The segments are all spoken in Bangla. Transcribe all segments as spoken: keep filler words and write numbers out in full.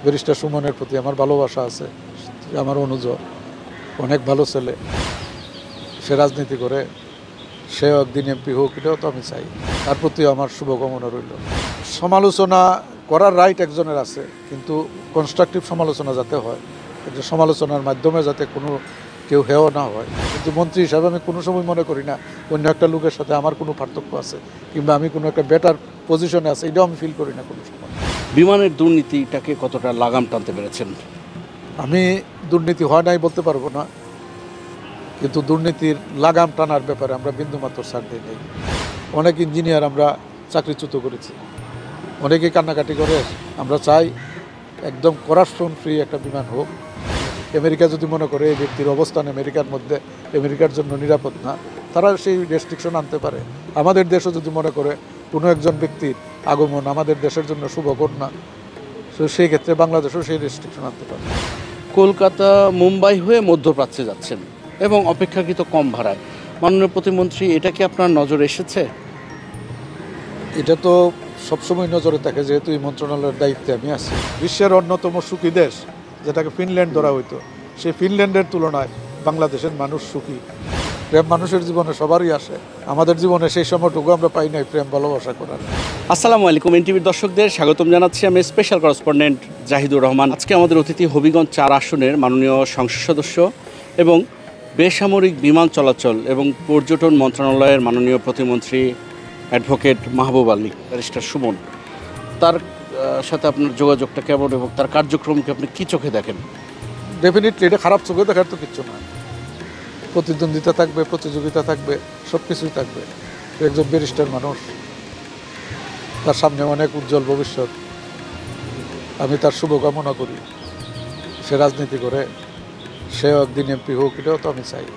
ব্যারিস্টার সুমনের প্রতি আমার ভালোবাসা আছে। আমার অনুজ অনেক ভালো ছেলে, সে রাজনীতি করে, সে একদিন এমপি হোক, এটাও তো আমি চাই। তার প্রতি আমার শুভকামনা রইল। সমালোচনা করার রাইট একজনের আছে, কিন্তু কনস্ট্রাকটিভ সমালোচনা যাতে হয়, যে সমালোচনার মাধ্যমে যাতে কোনো কেউ হেয় না হয়। কিন্তু মন্ত্রী হিসাবে আমি কোনো সময় মনে করি না অন্য একটা লোকের সাথে আমার কোনো পার্থক্য আছে কিংবা আমি কোনো একটা বেটার পজিশনে আছে, এটাও আমি ফিল করি না কোনো সময়। বিমানের দুর্নীতিটাকে কতটা লাগাম টানতে পেরেছেন? আমি দুর্নীতি হয় নাই বলতে পারবো না, কিন্তু দুর্নীতির লাগাম টানার ব্যাপারে আমরা বিন্দুমাত্র ছাড় দিই নাই। অনেক ইঞ্জিনিয়ার আমরা চাকরিচ্যুত করেছি, অনেকেই কান্নাকাটি করে। আমরা চাই একদম করাপশন ফ্রি একটা বিমান হোক। আমেরিকা যদি মনে করে এই ব্যক্তির অবস্থান আমেরিকার মধ্যে আমেরিকার জন্য নিরাপদ না, তারা সেই রেস্ট্রিকশন আনতে পারে। আমাদের দেশও যদি মনে করে কোনো একজন ব্যক্তির আগমন আমাদের দেশের জন্য শুভকর না, তো সেই ক্ষেত্রে বাংলাদেশও সেই রেস্ট্রিকশন আনতে পারে। কলকাতা মুম্বাই হয়ে মধ্যপ্রাচ্যে যাচ্ছেন এবং অপেক্ষাকৃত কম ভাড়ায়। মাননীয় প্রতিমন্ত্রী, এটা কি আপনার নজরে এসেছে? এটা তো সবসময় নজরে থাকে, যেহেতু এই মন্ত্রণালয়ের দায়িত্বে আমি আছি। বিশ্বের অন্যতম সুখী দেশ যেটাকে ফিনল্যান্ড ধরা হইতো, সেই ফিনল্যান্ডের তুলনায় বাংলাদেশের মানুষ সুখী। প্রেম মানুষের জীবনে সবারই আসে, আমাদের জীবনে সেই সময়টুকু আমরা পাই নাই প্রেম ভালোবাসা করার। আসসালামু আলাইকুম, এনটিভির দর্শকদের স্বাগতম জানাচ্ছি। আমি স্পেশাল করেসপন্ডেন্ট জাহিদুর রহমান। আজকে আমাদের অতিথি হবিগঞ্জ চার আসনের মাননীয় সংসদ সদস্য এবং বেসামরিক বিমান চলাচল এবং পর্যটন মন্ত্রণালয়ের মাননীয় প্রতিমন্ত্রী অ্যাডভোকেট মাহবুব আলী, ব্যারিস্টার সুমন। তার সাথে আপনার যোগাযোগটা কেমন এবং তার কার্যক্রমকে আপনি কী চোখে দেখেন? ডেফিনেটলি এটা খারাপ চোখে দেখার তো কিচ্ছু না। প্রতিদ্বন্দ্বিতা থাকবে, প্রতিযোগিতা থাকবে, সব কিছুই থাকবে। একজন ব্যারিস্টার মানুষ, তার সামনে অনেক উজ্জ্বল ভবিষ্যৎ। আমি তার শুভকামনা করি। সে রাজনীতি করে, সে একদিন এমপি হোক, এটাও তো আমি চাই।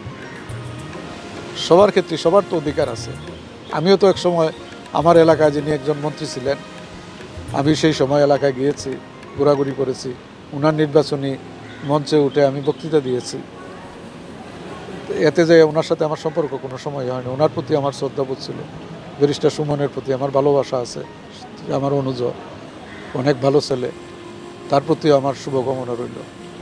সবার ক্ষেত্রে সবার তো অধিকার আছে। আমিও তো এক সময় আমার এলাকায় যিনি একজন মন্ত্রী ছিলেন, আমি সেই সময় এলাকায় গিয়েছি, ঘোরাঘুরি করেছি, ওনার নির্বাচনী মঞ্চে উঠে আমি বক্তৃতা দিয়েছি। এতে যে ওনার সাথে আমার সম্পর্ক কোনো সময় হয়নি। ওনার প্রতি আমার শ্রদ্ধাবোধ ছিল। ব্যারিস্টার সুমনের প্রতি আমার ভালোবাসা আছে। আমার অনুজ অনেক ভালো ছেলে, তার প্রতিও আমার শুভকামনা রইল।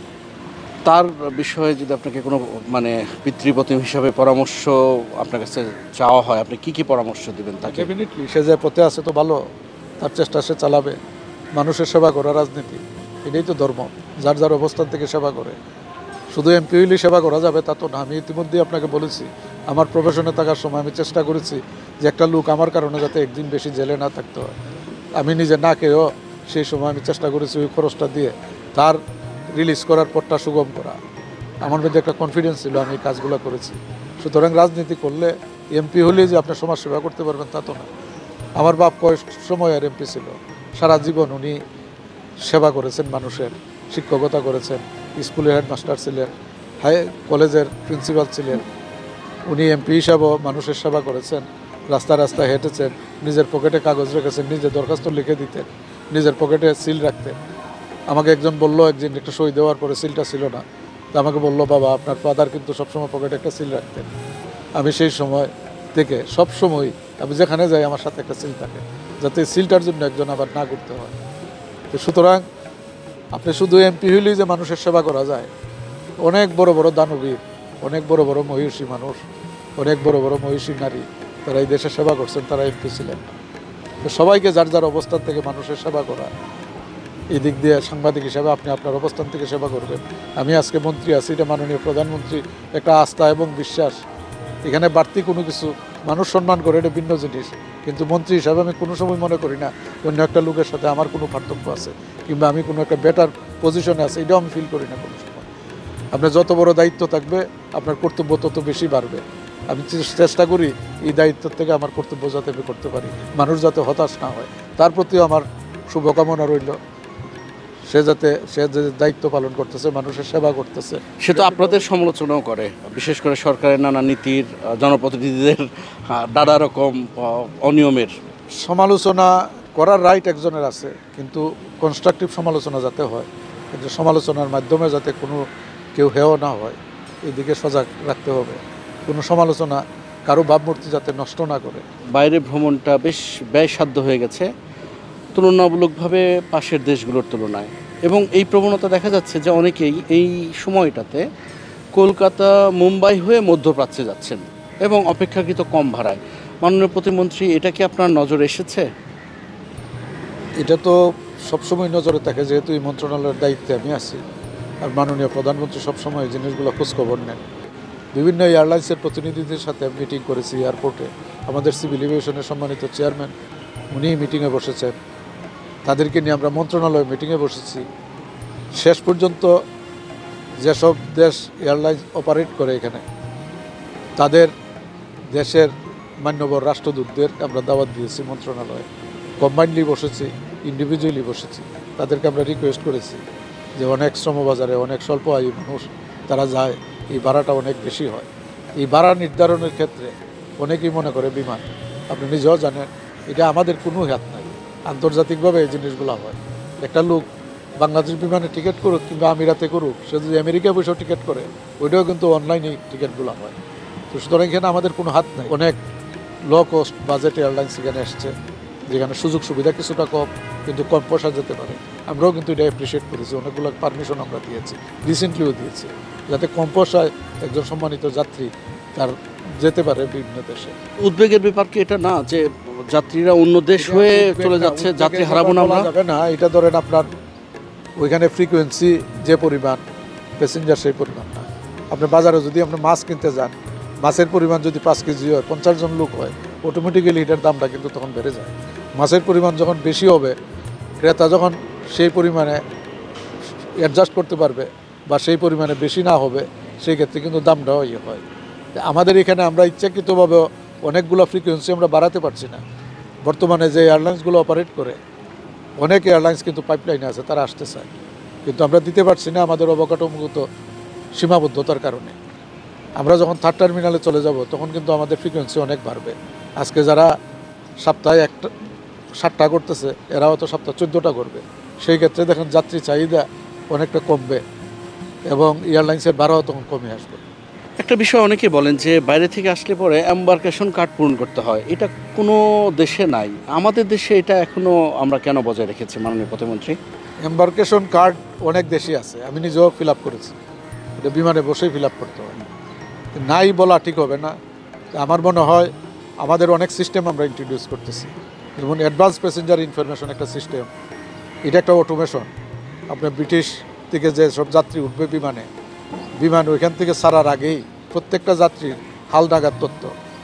তার বিষয়ে যদি আপনাকে কোনো মানে পিতৃপ্রতিম হিসাবে পরামর্শ আপনার কাছে চাওয়া হয়, আপনি কি কি পরামর্শ দেবেন তাকে? ডেফিনেটলি সে যে পথে আছে তো ভালো, তার চেষ্টা সে চালাবে। মানুষের সেবা করা রাজনীতি, এটাই তো ধর্ম। যার যার অবস্থান থেকে সেবা করে। শুধু এমপি হইলেই সেবা করা যাবে তা তো না। আমি ইতিমধ্যেই আপনাকে বলেছি, আমার প্রফেশনে থাকার সময় আমি চেষ্টা করেছি যে একটা লোক আমার কারণে যাতে একদিন বেশি জেলে না থাকতে হয়। আমি নিজে না খেয়েও সেই সময় আমি চেষ্টা করেছি ওই খরচটা দিয়ে তার রিলিজ করার পরটা সুগম করা। আমার মধ্যে একটা কনফিডেন্স ছিল, আমি এই কাজগুলো করেছি। সুতরাং রাজনীতি করলে এমপি হলেই যে আপনার সমাজ সেবা করতে পারবেন তা তো না। আমার বাপ কয়েক সময় আর এমপি ছিল, সারা জীবন উনি সেবা করেছেন, মানুষের শিক্ষকতা করেছেন, স্কুলের হেডমাস্টার ছিলেন, হাই কলেজের প্রিন্সিপাল ছিলেন। উনি এমপি হিসাবেও মানুষের সেবা করেছেন, রাস্তা রাস্তায় হেঁটেছেন, নিজের পকেটে কাগজ রেখেছেন, নিজে দরখাস্ত লিখে দিতেন, নিজের পকেটে সিল রাখতেন। আমাকে একজন বললো, একদিন একটা সই দেওয়ার পরে সিলটা ছিল না, তো আমাকে বললো, বাবা আপনার ফাদার কিন্তু সবসময় পকেটে একটা সিল রাখতেন। আমি সেই সময় থেকে সবসময় আমি যেখানে যাই আমার সাথে একটা সিল থাকে, যাতে সিলটার জন্য একজন আবার না করতে হয়। তো সুতরাং আপনি শুধু এমপি হইলেই যে মানুষের সেবা করা যায়। অনেক বড় বড় দানবীর, অনেক বড় বড় মহিষী মানুষ, অনেক বড় বড় মহিষী নারী, তারা এই দেশে সেবা করছেন, তারা এমপি ছিলেন। তো সবাইকে যার যার অবস্থান থেকে মানুষের সেবা করা, এই দিক দিয়ে সাংবাদিক হিসাবে আপনি আপনার অবস্থান থেকে সেবা করবেন। আমি আজকে মন্ত্রী আছি, এটা মাননীয় প্রধানমন্ত্রী একটা আস্থা এবং বিশ্বাস। এখানে বাড়তি কোনো কিছু মানুষ সম্মান করে, এটা ভিন্ন জিনিস। কিন্তু মন্ত্রী হিসাবে আমি কোনো সময় মনে করি না অন্য একটা লোকের সাথে আমার কোনো পার্থক্য আছে কিংবা আমি কোনো একটা বেটার পজিশনে আছে, এটাও আমি ফিল করি না কোনো সময়। আপনার যত বড় দায়িত্ব থাকবে আপনার কর্তব্য তত বেশি বাড়বে। আমি চেষ্টা করি এই দায়িত্ব থেকে আমার কর্তব্য যাতে আমি করতে পারি, মানুষ যাতে হতাশ না হয়, তার প্রতিও আমার শুভকামনা রইল। সে যাতে সে যে দায়িত্ব পালন করতেছে, মানুষের সেবা করতেছে। সে তো আপনাদের সমালোচনাও করে, বিশেষ করে সরকারের নানা নীতির, জনপ্রতিনিধিদের নানা রকম অনিয়মের। সমালোচনা করার রাইট একজনের আছে, কিন্তু কনস্ট্রাকটিভ সমালোচনা যাতে হয়, কিন্তু সমালোচনার মাধ্যমে যাতে কোনো কেউ হেয় না হয়, এদিকে সজাগ রাখতে হবে। কোনো সমালোচনা কারো ভাবমূর্তি যাতে নষ্ট না করে। বাইরে ভ্রমণটা বেশ ব্যয়সাধ্য হয়ে গেছে তুলনামূলকভাবে পাশের দেশগুলোর তুলনায়। এবং এই প্রবণতা দেখা যাচ্ছে যে অনেকেই এই সময়টাতে কলকাতা মুম্বাই হয়ে মধ্যপ্রাচ্যে যাচ্ছেন এবং অপেক্ষাকৃত কম ভাড়ায়। মাননীয় প্রতিমন্ত্রী, এটা কি আপনার নজরে এসেছে? এটা তো সবসময় নজরে থাকে, যেহেতু এই মন্ত্রণালয়ের দায়িত্বে আমি আছি। আর মাননীয় প্রধানমন্ত্রী সবসময় এই জিনিসগুলো খোঁজখবর নেন। বিভিন্ন এয়ারলাইন্সের প্রতিনিধিদের সাথে মিটিং করেছি এয়ারপোর্টে। আমাদের সিভিল এভিয়েশনের সম্মানিত চেয়ারম্যান উনি মিটিংয়ে বসেছেন, তাদেরকে নিয়ে আমরা মন্ত্রণালয়ে মিটিংয়ে বসেছি। শেষ পর্যন্ত যেসব দেশ এয়ারলাইন্স অপারেট করে এখানে, তাদের দেশের মান্যবর রাষ্ট্রদূতদের আমরা দাওয়াত দিয়েছি মন্ত্রণালয়ে। কম্বাইন্ডলি বসেছি, ইন্ডিভিজুয়ালি বসেছি। তাদেরকে আমরা রিকোয়েস্ট করেছি যে অনেক শ্রমবাজারে অনেক স্বল্প আয়ু মানুষ তারা যায়, এই ভাড়াটা অনেক বেশি হয়। এই ভাড়া নির্ধারণের ক্ষেত্রে অনেকেই মনে করে বিমান, আপনি নিজেও জানেন এটা আমাদের কোনো হাত নাই, আন্তর্জাতিকভাবে এই জিনিসগুলো হয়। একটা লোক বাংলাদেশ বিমানে টিকিট করুক কিংবা আমিরাতে করুক, সে যদি আমেরিকা বসেও টিকিট করে, ওইটাও কিন্তু অনলাইনে টিকিটগুলো হয়। তো সুতরাং এখানে আমাদের কোনো হাত নাই। অনেক লো কস্ট বাজেট এয়ারলাইন্স এখানে এসছে, যেখানে সুযোগ সুবিধা কিছুটা কম কিন্তু কম পয়সা যেতে পারে। আমরাও কিন্তু এটা অ্যাপ্রিসিয়েট করেছি, অনেকগুলো পারমিশন আমরা দিয়েছি, রিসেন্টলিও দিয়েছি, যাতে কম পয়সায় একজন সম্মানিত যাত্রী তার যেতে পারে বিভিন্ন দেশে। উদ্বেগের ব্যাপার কি এটা না যে যাত্রীরা অন্য দেশ হয়ে চলে যাচ্ছে, যাত্রী হারাবো না আমরা? যাবে না, এটা ধরেন আপনার ওইখানে ফ্রিকোয়েন্সি যে পরিমাণ, প্যাসেঞ্জার সেই পরিমাণ না। আপনি বাজারে যদি আপনি মাছ কিনতে যান, মাছের পরিমাণ যদি পাঁচ কেজি হয়, পঞ্চাশ জন লোক হয়, অটোমেটিক্যালি এটার দামটা কিন্তু তখন বেড়ে যায়। মাছের পরিমাণ যখন বেশি হবে, ক্রেতা যখন সেই পরিমাণে অ্যাডজাস্ট করতে পারবে বা সেই পরিমাণে বেশি না হবে, সেই ক্ষেত্রে কিন্তু দামটাও ইয়ে হয়। আমাদের এখানে আমরা ইচ্ছাকৃতভাবে অনেকগুলো ফ্রিকোয়েন্সি আমরা বাড়াতে পারছি না। বর্তমানে যে এয়ারলাইন্সগুলো অপারেট করে, অনেক এয়ারলাইন্স কিন্তু পাইপলাইনে আছে, তারা আসতে চায়, কিন্তু আমরা দিতে পারছি না আমাদের অবকাঠামোগত সীমাবদ্ধতার কারণে। আমরা যখন থার্ড টার্মিনালে চলে যাব, তখন কিন্তু আমাদের ফ্রিকোয়েন্সি অনেক বাড়বে। আজকে যারা সপ্তাহে একটা সাতটা করতেছে, এরাও তো সপ্তাহে চোদ্দোটা করবে। সেই ক্ষেত্রে দেখেন যাত্রী চাহিদা অনেকটা কমবে এবং এয়ারলাইন্সের ভাড়াও তখন কমে আসবে। একটা বিষয় অনেকে বলেন যে বাইরে থেকে আসলে পরে এম্বার্কেশন কার্ড পূরণ করতে হয়, এটা কোনো দেশে নাই, আমাদের দেশে এটা এখনও আমরা কেন বজায় রেখেছি মাননীয় প্রধানমন্ত্রী? এম্বার্কেশন কার্ড অনেক দেশই আছে, আমি নিজেও ফিল আপ করেছি, এটা বিমানে বসেই ফিল আপ করতে হয়। নাই বলা ঠিক হবে না। আমার মনে হয় আমাদের অনেক সিস্টেম আমরা ইন্ট্রোডিউস করতেছি, যেমন অ্যাডভান্স প্যাসেঞ্জার ইনফরমেশন একটা সিস্টেম, এটা একটা অটোমেশন। আপনার ব্রিটিশ থেকে যে সব যাত্রী উঠবে বিমানে, বিমান ওইখান থেকে ছাড়ার আগেই প্রত্যেকটা যাত্রীর হালনাগাদ তথ্য,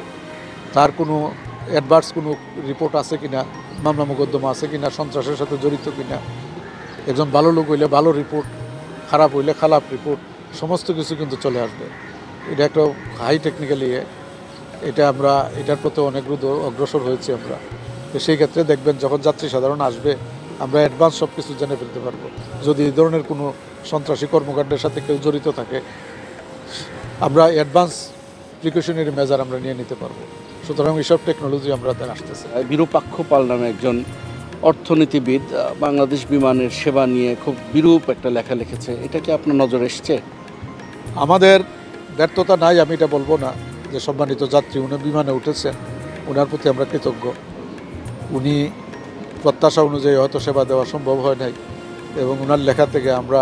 তার কোনো অ্যাডভার্স কোনো রিপোর্ট আছে কিনা, মামলা মোকদ্দমা আছে কিনা, সন্ত্রাসের সাথে জড়িত কিনা, একজন ভালো লোক হইলে ভালো রিপোর্ট, খারাপ হইলে খারাপ রিপোর্ট, সমস্ত কিছু কিন্তু চলে আসবে। এটা একটা হাই টেকনিক্যালি, এটা আমরা এটার প্রতি অনেক অগ্রসর হয়েছি আমরা। তো সেই ক্ষেত্রে দেখবেন যখন যাত্রী সাধারণ আসবে, আমরা অ্যাডভান্স সব কিছু জেনে ফেলতে পারবো। যদি এই ধরনের কোনো সন্ত্রাসী কর্মকাণ্ডের সাথে কেউ জড়িত থাকে, আমরা অ্যাডভান্স প্রিকশনারি মেজার আমরা নিয়ে নিতে পারবো। সুতরাং এইসব টেকনোলজি আমরা আসতেছে। বিরূপাক্ষ পাল নামে একজন অর্থনীতিবিদ বাংলাদেশ বিমানের সেবা নিয়ে খুব বিরূপ একটা লেখা লিখেছে, এটা কি আপনার নজরে এসছে? আমাদের ব্যর্থতা নাই আমি এটা বলবো না, যে সম্মানিত যাত্রী উনি বিমানে উঠেছেন, ওনার প্রতি আমরা কৃতজ্ঞ। উনি প্রত্যাশা অনুযায়ী হয়তো সেবা দেওয়া সম্ভব হয় নাই, এবং ওনার লেখা থেকে আমরা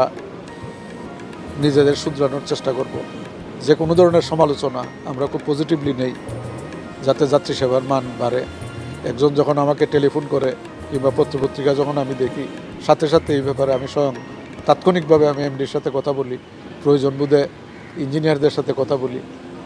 নিজেদের শুধরানোর চেষ্টা করব। যে কোনো ধরনের সমালোচনা আমরা খুব পজিটিভলি নেই, যাতে যাত্রী সেবার মান বাড়ে। একজন যখন আমাকে টেলিফোন করে কিংবা পত্রপত্রিকা যখন আমি দেখি, সাথে সাথে এই ব্যাপারে আমি স্বয়ং তাৎক্ষণিকভাবে আমি এমডির সাথে কথা বলি, প্রয়োজন বোধে ইঞ্জিনিয়ারদের সাথে কথা বলি,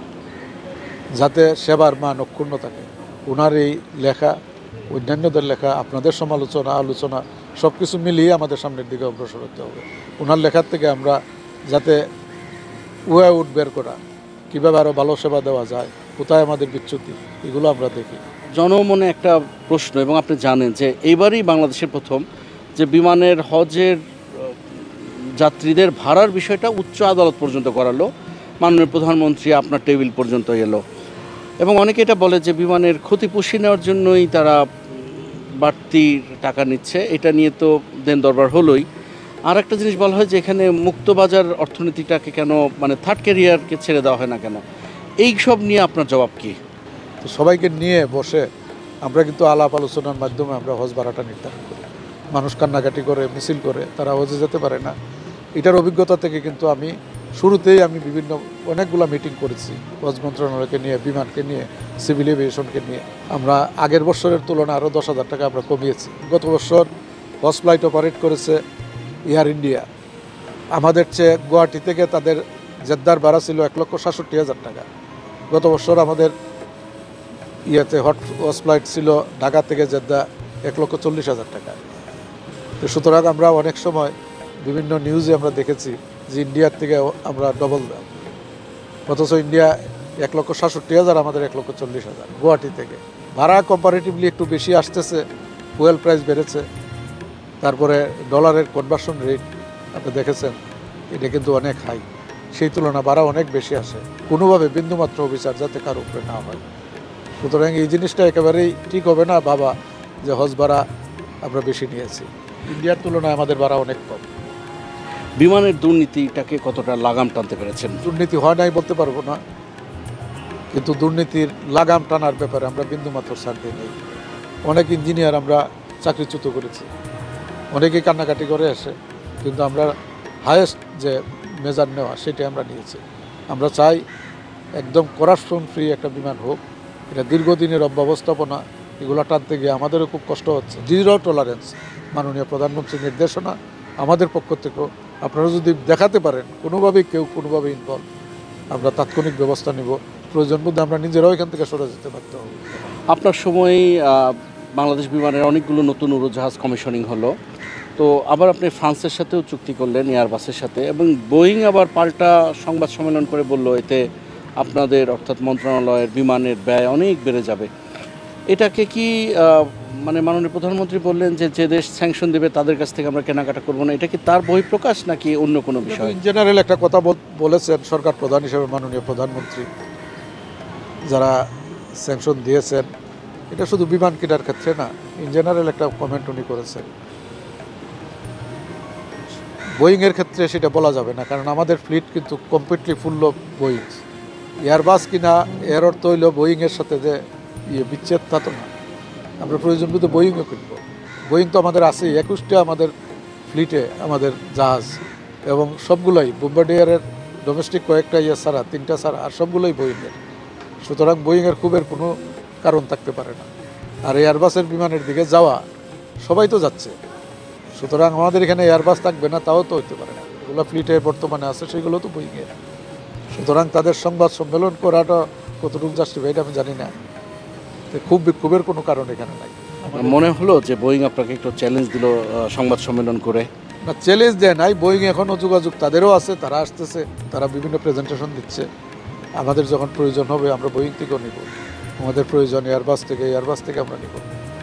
যাতে সেবার মান অক্ষুণ্ণ থাকে। ওনার এই লেখা, অন্যান্যদের লেখা, আপনাদের সমালোচনা আলোচনা সব কিছু মিলিয়ে আমাদের সামনের দিকে অগ্রসর হতে হবে। ওনার লেখার থেকে আমরা যাতে ওয়ে আউট বের করা, কীভাবে আরও ভালো সেবা দেওয়া যায়, কোথায় আমাদের বিচ্যুতি, এগুলো আমরা দেখি। জনমনে একটা প্রশ্ন, এবং আপনি জানেন যে এইবারই বাংলাদেশের প্রথম যে বিমানের হজের যাত্রীদের ভাড়ার বিষয়টা উচ্চ আদালত পর্যন্ত করালো, মাননীয় প্রধানমন্ত্রী আপনার টেবিল পর্যন্ত এলো, এবং অনেকে এটা বলে যে বিমানের ক্ষতি পুষিয়ে নেওয়ার জন্যই তারা বাড়তি টাকা নিচ্ছে। এটা নিয়ে তো দেন দরবার হলোই। আর একটা জিনিস বলা হয় যে এখানে মুক্তবাজার অর্থনীতিটাকে কেন, মানে থার্ড ক্যারিয়ারকে ছেড়ে দেওয়া হয় না কেন? এই সব নিয়ে আপনার জবাব কি? তো সবাইকে নিয়ে বসে আমরা কিন্তু আলাপ আলোচনার মাধ্যমে আমরা হজ ভাড়াটা নির্ধারণ করি। মানুষ কান্নাকাটি করে মিছিল করে, তারা হজে যেতে পারে না। এটার অভিজ্ঞতা থেকে কিন্তু আমি শুরুতেই আমি বিভিন্ন অনেকগুলো মিটিং করেছি হজ মন্ত্রণালয়কে নিয়ে, বিমানকে নিয়ে, সিভিল এভিয়েশনকে নিয়ে। আমরা আগের বছরের তুলনায় আরও দশ হাজার টাকা আমরা কমিয়েছি। গত বছর হজ ফ্লাইট অপারেট করেছে এয়ার ইন্ডিয়া। আমাদের চেয়ে গুয়াহাটি থেকে তাদের জেদ্দার ভাড়া ছিল এক লক্ষ সাতষট্টি হাজার টাকা। গত বছর আমাদের ইয়েতে হট হজ ফ্লাইট ছিল ঢাকা থেকে জেদ্দা এক লক্ষ চল্লিশ হাজার টাকা। তো সুতরাং আমরা অনেক সময় বিভিন্ন নিউজে আমরা দেখেছি যে ইন্ডিয়ার থেকে আমরা ডবল দাম, অথচ ইন্ডিয়া এক লক্ষ সাতষট্টি হাজার, আমাদের এক লক্ষ চল্লিশ হাজার গুয়াহাটি থেকে। ভাড়া কম্পারেটিভলি একটু বেশি আসতেছে, ফুয়েল প্রাইস বেড়েছে, তারপরে ডলারের কনভার্সন রেট আপনি দেখেছেন, এটা কিন্তু অনেক হাই। সেই তুলনা ভাড়া অনেক বেশি আসে, কোনোভাবে বিন্দুমাত্র অবিচার যাতে কারো উপরে না হয়। সুতরাং এই জিনিসটা একেবারেই ঠিক হবে না বাবা যে হজ ভাড়া আমরা বেশি নিয়েছি। ইন্ডিয়ার তুলনায় আমাদের ভাড়া অনেক কম। বিমানের দুর্নীতিটাকে কতটা লাগাম টানতে পেরেছেন? দুর্নীতি হয় নাই বলতে পারবো না, কিন্তু দুর্নীতির লাগাম টানার ব্যাপারে আমরা বিন্দুমাত্র ছাড় দিই নেই। অনেক ইঞ্জিনিয়ার আমরা চাকরিচ্যুত করেছি, অনেকেই কান্নাকাটি করে আসে, কিন্তু আমরা হায়েস্ট যে মেজার নেওয়া সেটাই আমরা নিয়েছি। আমরা চাই একদম করাপশন ফ্রি একটা বিমান হোক। এটা দীর্ঘদিনের অব্যবস্থাপনা, এগুলো টানতে গিয়ে আমাদেরও খুব কষ্ট হচ্ছে। জিরো টলারেন্স মাননীয় প্রধানমন্ত্রীর নির্দেশনা, আমাদের পক্ষ থেকেও আপনারা যদি দেখাতে পারেন কোনোভাবেই কেউ কোনোভাবে ইনভলভ, আমরা তাৎক্ষণিক ব্যবস্থা নিব। প্রয়োজন বোধে আমরা নিজেরাও এখান থেকে সরে যেতে বাধ্য হব। আপনার সময় বাংলাদেশ বিমানের অনেকগুলো নতুন উড়োজাহাজ কমিশনিং হলো, তো আবার আপনি ফ্রান্সের সাথেও চুক্তি করলেন এয়ারবাসের সাথে, এবং বোয়িং আবার পাল্টা সংবাদ সম্মেলন করে বলল এতে আপনাদের অর্থাৎ মন্ত্রণালয়ের বিমানের ব্যয় অনেক বেড়ে যাবে। এটাকে কি মানে মাননীয় প্রধানমন্ত্রী বললেন যে যে দেশ স্যাংশন দেবে তাদের কাছ থেকে আমরা কেনাকাটা করবো না, এটা কি তার বহিঃপ্রকাশ নাকি অন্য কোনো বিষয়? ইন জেনারেল একটা কথা বলেছেন সরকার প্রধান হিসেবে মাননীয় প্রধানমন্ত্রী, যারা স্যাংশন দিয়েছেন, এটা শুধু বিমান কেনার ক্ষেত্রে না, ইন জেনারেল একটা কমেন্ট উনি করেছেন। বোয়িংয়ের ক্ষেত্রে সেটা বলা যাবে না, কারণ আমাদের ফ্লিট কিন্তু completely full of Boeing. Airbus কিনা এর অর্থ হইল বোয়িংয়ের সাথে যে ইয়ে বিচ্ছেদ তা তো না, আমরা প্রয়োজন মতো বোয়িংও কিনব। বোয়িং তো আমাদের আছেই, একুশটা আমাদের ফ্লিটে আমাদের জাহাজ, এবং সবগুলোই বোম্বার্ডিয়ারের ডোমেস্টিক কয়েকটা ইয়ে ছাড়া, তিনটা ছাড়া, আর সবগুলোই বোয়িংয়ের। সুতরাং বোয়িংয়ের খুবের কোনো কারণ থাকতে পারে না। আর এয়ারবাসের বিমানের দিকে যাওয়া সবাই তো যাচ্ছে, সুতরাং আমাদের এখানে এয়ারবাস থাকবে না তাও তো হইতে পারে না। যেগুলো ফ্লিটে বর্তমানে আছে সেগুলো তো বোয়িংয়ের। সুতরাং তাদের সংবাদ সম্মেলন করাটা কতটুকু জাস্টিফাইড এটা আমি জানি না। খুব বিক্ষোভের কোনো কারণ এখানে নাই। মনে হলো যে বোয়িং আপনাকে একটু চ্যালেঞ্জ দিল সংবাদ সম্মেলন করে? না, চ্যালেঞ্জ দেয় নাই। বোয়িং এখনও যোগাযোগ তাদেরও আছে, তারা আসতেছে, তারা বিভিন্ন প্রেজেন্টেশন দিচ্ছে। আমাদের যখন প্রয়োজন হবে আমরা বোয়িং থেকেও নিব, আমাদের প্রয়োজন এয়ারবাস থেকে, এয়ারবাস থেকে আমরা নিব।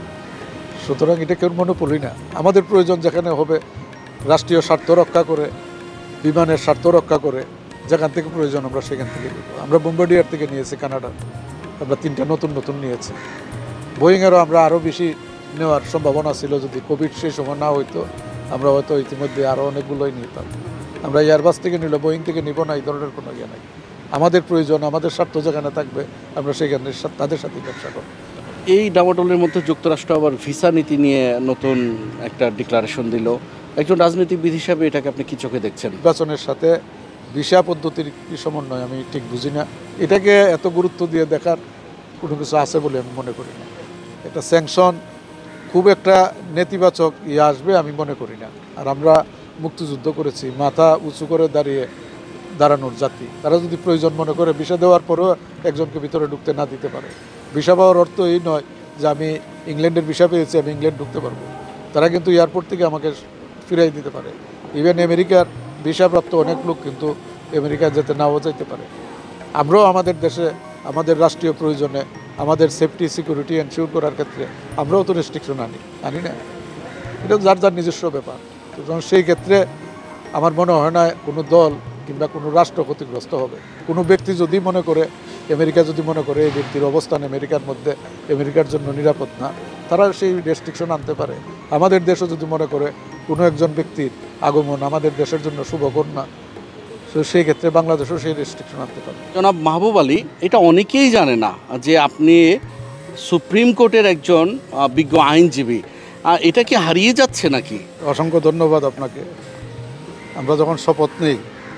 সুতরাং এটা কেউ মনে পড়ি না। আমাদের প্রয়োজন যেখানে হবে রাষ্ট্রীয় স্বার্থ রক্ষা করে, বিমানের স্বার্থ রক্ষা করে, যেখান থেকে প্রয়োজন আমরা সেখান থেকে নিব। আমরা বোম্বার্ডিয়ার থেকে নিয়েছি কানাডার, আমরা তিনটা নতুন নতুন নিয়েছি। বোয়িংয়েরও আমরা আরও বেশি নেওয়ার সম্ভাবনা ছিল, যদি কোভিড সেই সময় না হইতো আমরা হয়তো ইতিমধ্যে আরও অনেকগুলোই নিতাম। আমরা এয়ারবাস থেকে নিলে বোয়িং থেকে নিব না, এই ধরনের কোনো ইয়ে নাই। আমাদের প্রয়োজন, আমাদের স্বার্থ যেখানে থাকবে আমরা সেখানে তাদের সাথে ব্যবসা করব। এই ডামাডোলের মধ্যে যুক্তরাষ্ট্র আবার ভিসা নীতি নিয়ে নতুন একটা ডিক্লারেশন দিল। একজন রাজনীতিবিদ হিসাবে এটাকে আপনি কি চোখে দেখছেন? নির্বাচনের সাথে ভিসা পদ্ধতির কি সমন্বয় আমি ঠিক বুঝি না। এটাকে এত গুরুত্ব দিয়ে দেখার কোনো কিছু আছে বলে আমি মনে করি না। একটা স্যাংশন খুব একটা নেতিবাচক ইয়ে আসবে আমি মনে করি না। আর আমরা মুক্তিযুদ্ধ করেছি, মাথা উঁচু করে দাঁড়িয়ে দাঁড়ানোর জাতি। তারা যদি প্রয়োজন মনে করে ভিসা দেওয়ার পরেও একজনকে ভিতরে ঢুকতে না দিতে পারে। ভিসা পাওয়ার অর্থ এই নয় যে আমি ইংল্যান্ডের ভিসা পেয়েছি আমি ইংল্যান্ড ঢুকতে পারবো। তারা কিন্তু এয়ারপোর্ট থেকে আমাকে ফিরাই দিতে পারে। ইভেন আমেরিকার ভিসাপ্রাপ্ত অনেক লোক কিন্তু আমেরিকা যেতে নাও যাইতে পারে। আমরাও আমাদের দেশে আমাদের রাষ্ট্রীয় প্রয়োজনে আমাদের সেফটি সিকিউরিটি এনশিওর করার ক্ষেত্রে আমরাও তো রেস্ট্রিকশন আনি আনি না। এটা যার যার নিজস্ব ব্যাপার। সুতরাং সেই ক্ষেত্রে আমার মনে হয় না কোনো দল কিংবা কোনো রাষ্ট্র ক্ষতিগ্রস্ত হবে। কোনো ব্যক্তি যদি মনে করে, আমেরিকা যদি মনে করে এই ব্যক্তির অবস্থান আমেরিকার মধ্যে আমেরিকার জন্য নিরাপদ না, তারা সেই রেস্ট্রিকশন আনতে পারে। আমাদের দেশও যদি মনে করে কোনো একজন ব্যক্তির আগমন আমাদের দেশের জন্য শুভকর না, তো সেই ক্ষেত্রে বাংলাদেশও সেই রেস্ট্রিকশন আনতে পারে। জনাব মাহবুব আলী, এটা অনেকেই জানে না যে আপনি সুপ্রিম কোর্টের একজন বিজ্ঞ আইনজীবী, আর এটা কি হারিয়ে যাচ্ছে নাকি? অসংখ্য ধন্যবাদ আপনাকে। আমরা যখন শপথ নেই,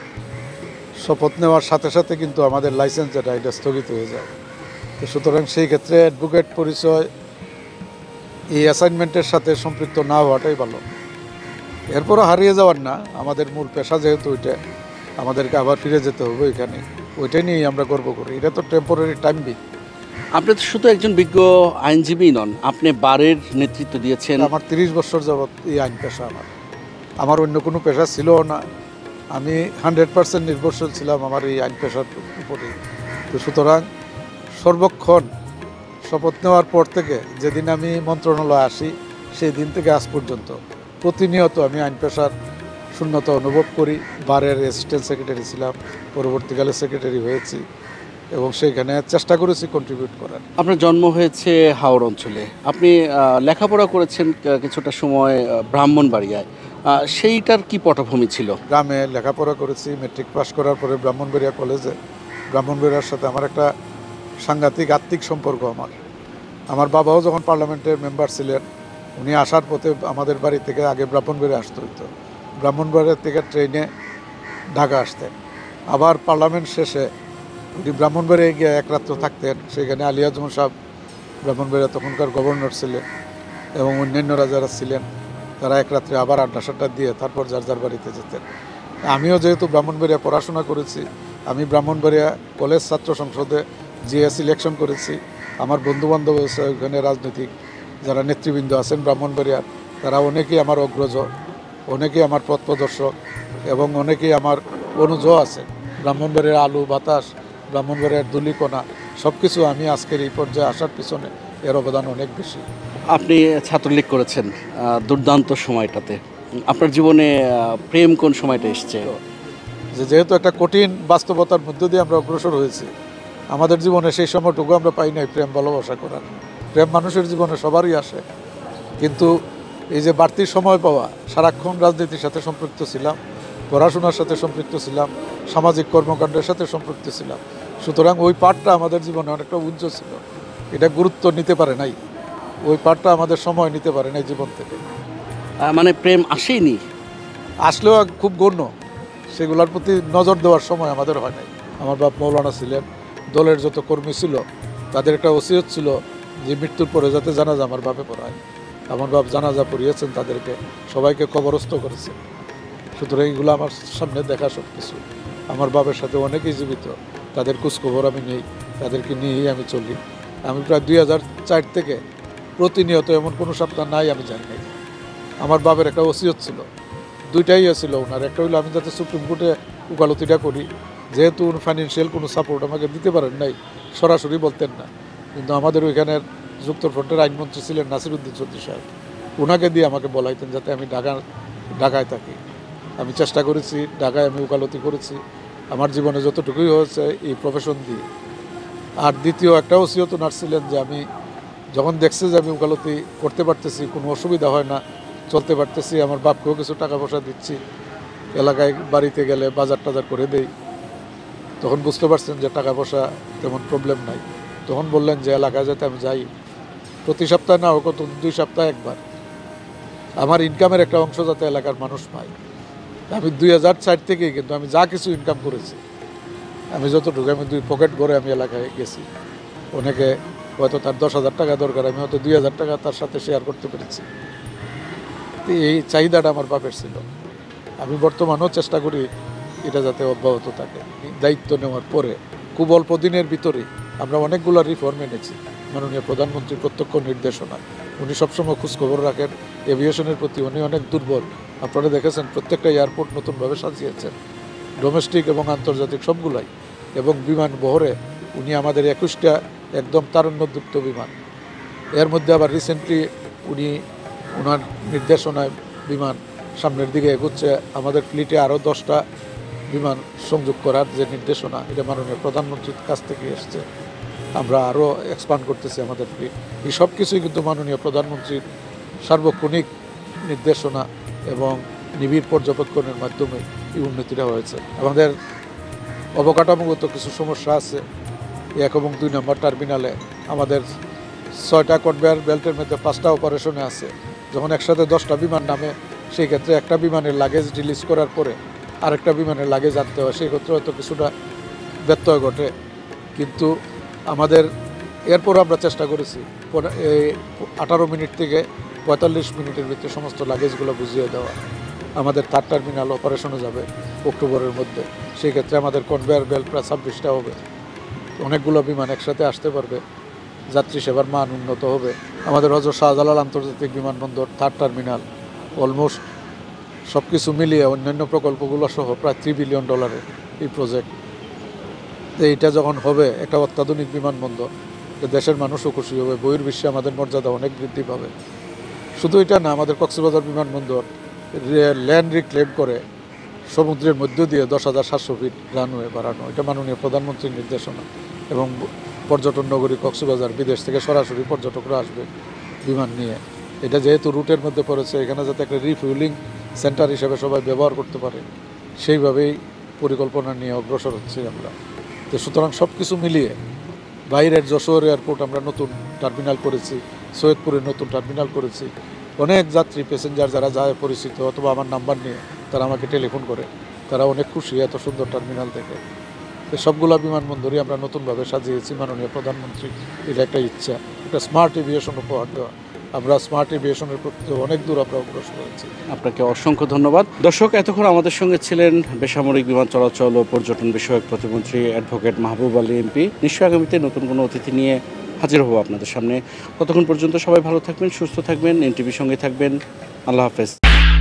শপথ নেওয়ার সাথে সাথে কিন্তু আমাদের লাইসেন্স যেটা এটা স্থগিত হয়ে যায়। তো সুতরাং সেই ক্ষেত্রে অ্যাডভোকেট পরিচয় এই অ্যাসাইনমেন্টের সাথে সম্পৃক্ত না হওয়াটাই ভালো। এরপরও হারিয়ে যাওয়ার না, আমাদের মূল পেশা যেহেতু ওইটা, আমাদেরকে আবার ফিরে যেতে হবে এখানে, ওইটাই নিয়েই আমরা গর্ব করি। এটা তো টেম্পোরারি টাইম বিট। আপনি তো শুধু একজন বিজ্ঞ আইনজীবী নন, আপনি বারের নেতৃত্ব দিয়েছেন। আমার তিরিশ বছর যাবৎ এই আইন পেশা আমার আমার অন্য কোনো পেশা ছিলও না। আমি হান্ড্রেড পার্সেন্ট নির্ভরশীল ছিলাম আমার এই আইন পেশার উপরে। তো সুতরাং সর্বক্ষণ শপথ নেওয়ার পর থেকে যেদিন আমি মন্ত্রণালয়ে আসি সেই দিন থেকে আজ পর্যন্ত প্রতিনিয়ত আমি আইন পেশার শূন্যতা অনুভব করি। বারের অ্যাসিস্ট্যান্ট সেক্রেটারি ছিলাম, পরবর্তীকালে সেক্রেটারি হয়েছি এবং সেইখানে চেষ্টা করেছি কন্ট্রিবিউট করার। আপনার জন্ম হয়েছে হাওড় অঞ্চলে, আপনি লেখাপড়া করেছেন কিছুটা সময় ব্রাহ্মণবাড়িয়ায়, সেইটার কি পটভূমি ছিল? গ্রামে লেখাপড়া করেছি, মেট্রিক পাস করার পরে ব্রাহ্মণবাড়িয়া কলেজে। ব্রাহ্মণবাড়িয়ার সাথে আমার একটা সাংঘাতিক আত্মিক সম্পর্ক। আমার আমার বাবাও যখন পার্লামেন্টের মেম্বার ছিলেন, উনি আসার পথে আমাদের বাড়ি থেকে আগে ব্রাহ্মণবাড়িয়া আসতে হইতো, ব্রাহ্মণবাড়িয়া থেকে ট্রেনে ঢাকা আসতেন। আবার পার্লামেন্ট শেষে উনি ব্রাহ্মণবাড়িয়ায় গিয়ে এক রাত্র থাকতেন। সেখানে আলিয়াজম সাহেব ব্রাহ্মণবাড়িয়া তখনকার গভর্নর ছিলেন এবং অন্যান্যরা যারা ছিলেন তারা এক রাত্রে আবার আড্ডা সাড্ডা দিয়ে তারপর যার যার বাড়িতে যেতেন। আমিও যেহেতু ব্রাহ্মণবাড়িয়া পড়াশোনা করেছি, আমি ব্রাহ্মণবাড়িয়া কলেজ ছাত্র সংসদে জিএস ইলেকশন করেছি। আমার বন্ধুবান্ধব ওখানে রাজনৈতিক যারা নেতৃবৃন্দ আছেন ব্রাহ্মণবাড়িয়ার, তারা অনেকেই আমার অগ্রজ, অনেকেই আমার পথ প্রদর্শক এবং অনেকেই আমার অনুজ আছেন। ব্রাহ্মণবাড়িয়ার আলু বাতাস, ব্রাহ্মণবাড়িয়ার ধুলিকণা সব কিছু আমি আজকের এই পর্যায়ে আসার পিছনে এর অবদান অনেক বেশি। আপনি ছাত্রলীগ করেছেন দুর্দান্ত সময়টাতে, আপনার জীবনে প্রেম কোন সময়টা এসছে? যে যেহেতু একটা কঠিন বাস্তবতার মধ্য দিয়ে আমরা অগ্রসর হয়েছি, আমাদের জীবনে সেই সময়টুকু আমরা পাই নাই প্রেম ভালোবাসা করার। প্রেম মানুষের জীবনে সবারই আসে, কিন্তু এই যে বাড়তি সময় পাওয়া, সারাক্ষণ রাজনীতির সাথে সম্পৃক্ত ছিলাম, পড়াশোনার সাথে সম্পৃক্ত ছিলাম, সামাজিক কর্মকাণ্ডের সাথে সম্পৃক্ত ছিলাম। সুতরাং ওই পার্টটা আমাদের জীবনে অনেকটা উজ্জ্বল ছিল, এটা গুরুত্ব নিতে পারে নাই, ওই পার্টটা আমাদের সময় নিতে পারে নাই জীবন থেকে। মানে প্রেম আসেনি, আসলেও খুব গণ্য, সেগুলোর প্রতি নজর দেওয়ার সময় আমাদের হয় নাই। আমার বাপ মৌলানা ছিলেন, দলের যত কর্মী ছিল তাদের একটা ওসিয়ত ছিল যে মৃত্যুর পরে যাতে জানাজা আমার বাপে পড়ায়। আমার বাপ জানাজা পড়িয়েছেন, তাদেরকে সবাইকে কবরস্থ করেছেন। সুতরাং এগুলো আমার সামনে দেখা সব কিছু। আমার বাবার সাথে অনেকেই জীবিত, তাদের খোঁজখবর আমি নেই, তাদেরকে নিয়েই আমি চলি। আমি প্রায় দুই হাজার চার থেকে প্রতিনিয়ত এমন কোনো সপ্তাহ নাই আমি জানি নাই। আমার বাবার একটা ওসিয়ত ছিল, দুইটাই ছিল ওনার। একটা হইলো আমি যাতে সুপ্রিম কোর্টে উকালতিটা করি, যেহেতু ফাইন্যান্সিয়াল কোনো সাপোর্ট আমাকে দিতে পারেন নাই, সরাসরি বলতেন না, কিন্তু আমাদের ওইখানের যুক্তফ্রন্টের আইনমন্ত্রী ছিলেন নাসিরুদ্দিন চৌধুরী সাহেব, ওনাকে দিয়ে আমাকে বলাইতেন যাতে আমি ঢাকা ঢাকায় থাকি। আমি চেষ্টা করেছি, ঢাকায় আমি উকালতি করেছি আমার জীবনে যতটুকুই হয়েছে এই প্রফেশন দিয়ে। আর দ্বিতীয় একটা ওসিয়ত ওনার ছিলেন যে আমি যখন দেখছি যে আমি উকালতি করতে পারতেছি, কোনো অসুবিধা হয় না, চলতে পারতেছি, আমার বাপকেও কিছু টাকা পয়সা দিচ্ছি, এলাকায় বাড়িতে গেলে বাজার টাজার করে দেই, তখন বুঝতে পারছেন যে টাকা পয়সা তেমন প্রবলেম নাই। তখন বললেন যে এলাকায় যাতে আমি যাই, প্রতি সপ্তাহে না হোক দুই সপ্তাহে একবার, আমার ইনকামের একটা অংশ যাতে এলাকার মানুষ পায়। আমি দুই হাজার চার থেকেই কিন্তু আমি যা কিছু ইনকাম করেছি, আমি যতটুকু আমি দুই পকেট ভরে আমি এলাকায় গেছি। অনেকে হয়তো তার দশ হাজার টাকা দরকার, আমি হয়তো দুই হাজার টাকা তার সাথে শেয়ার করতে পেরেছি। এই চাহিদাটা আমার বাপের ছিল। আমি বর্তমানেও চেষ্টা করি এটা যাতে অব্যাহত থাকে। দায়িত্ব নেওয়ার পরে খুব অল্প দিনের ভিতরেই আমরা অনেকগুলো রিফর্ম এনেছি মাননীয় প্রধানমন্ত্রীর প্রত্যক্ষ নির্দেশনা। উনি সবসময় খোঁজখবর রাখেন, এভিয়েশনের প্রতি উনি অনেক দুর্বল। আপনারা দেখেছেন প্রত্যেকটা এয়ারপোর্ট নতুনভাবে সাজিয়েছেন, ডোমেস্টিক এবং আন্তর্জাতিক সবগুলাই, এবং বিমান বহরে উনি আমাদের একুশটা একদম তারুণ্যযুক্ত বিমান। এর মধ্যে আবার রিসেন্টলি উনি ওনার নির্দেশনায় বিমান সামনের দিকে এগোচ্ছে, আমাদের ফ্লিটে আরও দশটা বিমান সংযোগ করার যে নির্দেশনা, এটা মাননীয় প্রধানমন্ত্রীর কাছ থেকে এসছে। আমরা আরও এক্সপান্ড করতেছি আমাদের ফ্লিট। এই সব কিছুই কিন্তু মাননীয় প্রধানমন্ত্রীর সার্বক্ষণিক নির্দেশনা এবং নিবিড় পর্যবেক্ষণের মাধ্যমে এই উন্নতিটা হয়েছে। আমাদের অবকাঠামোগত কিছু সমস্যা আছে। এক এবং দুই নম্বর টার্মিনালে আমাদের ছয়টা কনভেয়ার বেল্টের মধ্যে পাঁচটা অপারেশনে আছে, যখন একসাথে দশটা বিমান নামে সেই ক্ষেত্রে একটা বিমানের লাগেজ রিলিজ করার পরে আরেকটা বিমানের লাগেজ আনতে হয়, সেই ক্ষেত্রে হয়তো কিছুটা ব্যত্যয় ঘটে। কিন্তু আমাদের এরপর আমরা চেষ্টা করেছি এই আঠারো মিনিট থেকে পঁয়তাল্লিশ মিনিটের ভিতরে সমস্ত লাগেজগুলো বুঝিয়ে দেওয়া। আমাদের থার্ড টার্মিনাল অপারেশনে যাবে অক্টোবরের মধ্যে, সেই ক্ষেত্রে আমাদের কনভেয়ার বেল্ট প্রায় ছাব্বিশটা হবে, অনেকগুলো বিমান একসাথে আসতে পারবে, যাত্রী সেবার মান উন্নত হবে। আমাদের হযরত শাহজালাল আন্তর্জাতিক বিমানবন্দর থার্ড টার্মিনাল অলমোস্ট সব কিছু মিলিয়ে অন্যান্য প্রকল্পগুলো সহ প্রায় থ্রি বিলিয়ন ডলারের এই প্রজেক্ট। এইটা যখন হবে একটা অত্যাধুনিক বিমানবন্দর, দেশের মানুষও খুশি হবে, বহির্বিশ্বে আমাদের মর্যাদা অনেক বৃদ্ধি পাবে। শুধু এটা না, আমাদের কক্সবাজার বিমানবন্দর ল্যান্ড রিক্লেম করে সমুদ্রের মধ্য দিয়ে দশ হাজার সাতশো ফিট রানওয়ে বাড়ানো, এটা মাননীয় প্রধানমন্ত্রীর নির্দেশনা। এবং পর্যটন নগরী কক্সবাজার, বিদেশ থেকে সরাসরি পর্যটকরা আসবে বিমান নিয়ে। এটা যেহেতু রুটের মধ্যে পড়েছে, এখানে যাতে একটা রিফুয়েলিং সেন্টার হিসেবে সবাই ব্যবহার করতে পারে, সেইভাবেই পরিকল্পনা নিয়ে অগ্রসর হচ্ছে আমরা। তো সুতরাং সব কিছু মিলিয়ে বাইরের যশোর এয়ারপোর্ট আমরা নতুন টার্মিনাল করেছি, সৈয়দপুরের নতুন টার্মিনাল করেছি। অনেক যাত্রী প্যাসেঞ্জার যারা যায় পরিচিত অথবা আমার নাম্বার নিয়ে তারা আমাকে টেলিফোন করে, তারা অনেক খুশি এত সুন্দর টার্মিনাল দেখে। তো সবগুলো বিমানবন্দরই আমরা নতুনভাবে সাজিয়েছি মাননীয় প্রধানমন্ত্রী, এটা একটা ইচ্ছা, একটা স্মার্ট এভিয়েশন উপহার দেওয়া। আমরা স্মার্ট এভিয়েশনের প্রতি অনেক দূর আমরা অগ্রসর হয়েছি। আপনাকে অসংখ্য ধন্যবাদ। দর্শক, এতক্ষণ আমাদের সঙ্গে ছিলেন বেসামরিক বিমান চলাচল ও পর্যটন বিষয়ক প্রতিমন্ত্রী অ্যাডভোকেট মাহবুব আলী এমপি। নিশ্চয়ই আগামীতে নতুন কোনো অতিথি নিয়ে হাজির হব আপনাদের সামনে। ততক্ষণ পর্যন্ত সবাই ভালো থাকবেন, সুস্থ থাকবেন, এনটিভির সঙ্গে থাকবেন। আল্লাহ হাফেজ।